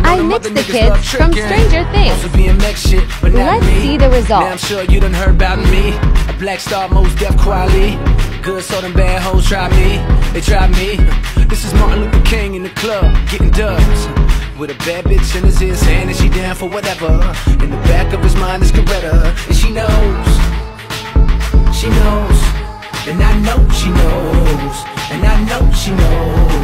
I mixed the kids from Stranger Things. Let's see the Now I'm results. sure you done heard about me. A black star, most deaf quietly. Good, so them bad hoes try me. They try me. This is Martin Luther King in the club, getting dubs. With a bad bitch in his ear saying that she down for whatever. In the back of his mind is Coretta. And she knows. She knows. And I know she knows. And I know she knows.